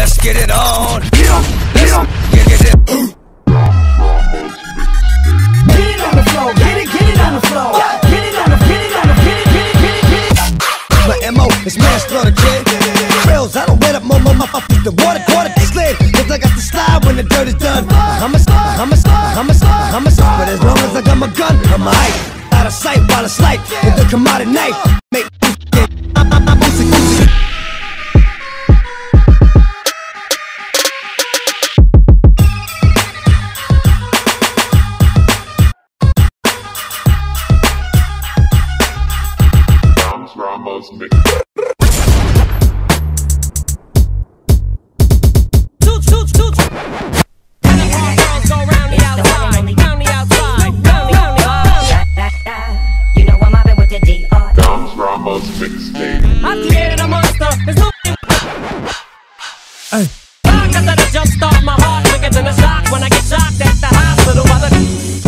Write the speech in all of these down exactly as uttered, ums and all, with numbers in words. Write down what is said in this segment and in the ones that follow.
let's get it on. Let's get it. Get it on the floor, get it, get it on the floor. Get it on the, get it on the, get it, get it, get it, get it. My M O is manslaughter, kid. Trills, I don't wet up more, more, more, more. The water, water, slid. Cause I got to slide when the dirt is done. I'm a, I'm a, I'm a, I'm a, but as long as I got my gun, I'm a hype. Out of sight while it's light, if they come out at night, make I'm, I'm, I'm boosy, boosy. Ramos mix. Toot, toot, toot. And the hard girls go round the outside, round the outside, round the outside. You know I'm mobbing with the D R. Dom's Ramos mixtape. I created a monster. There's no. Hey. Back after the jump start, my heart quicker than a shock when I get shocked at the hospital by the.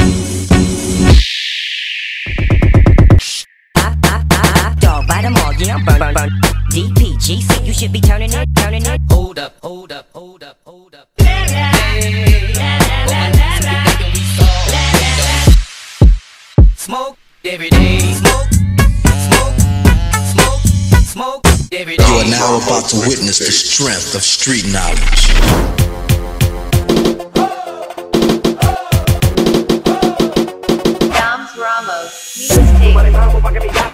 By them all, yeah, I'm burn, burn, burn. D P G C, you should be turning it, turning it. Hold up, hold up, hold up, hold up. Hey, smoke every day, smoke, smoke, smoke, smoke every day. You are now about to witness the strength of street knowledge. Dom's Ramos mixtape.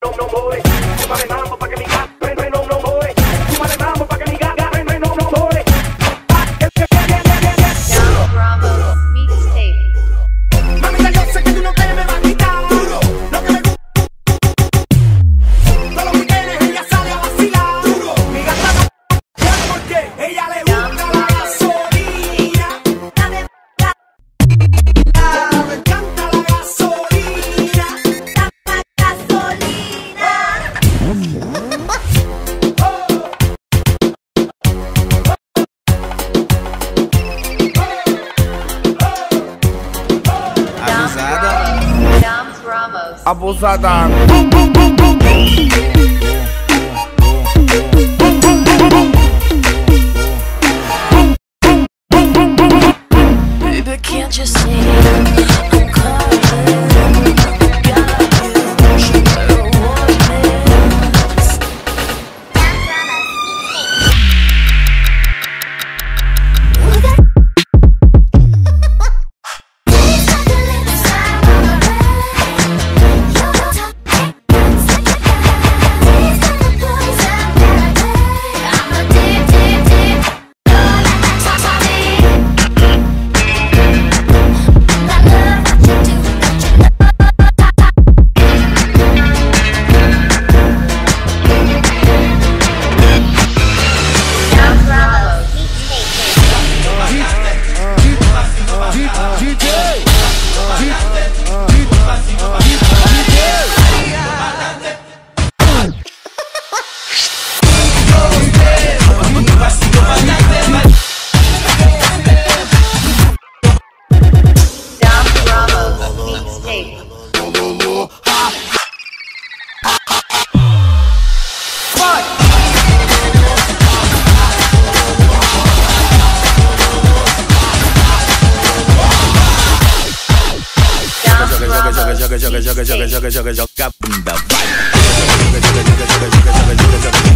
Abusada. Baby, can't you see I'm calling? Got you, she better want this. Joga, joga, joga, joga, joga, joga, joga, bunda, vai. Joga, joga, joga, joga, joga, joga, joga, joga.